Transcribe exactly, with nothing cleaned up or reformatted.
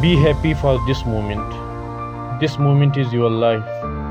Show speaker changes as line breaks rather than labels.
Be happy for this moment. This moment is your life.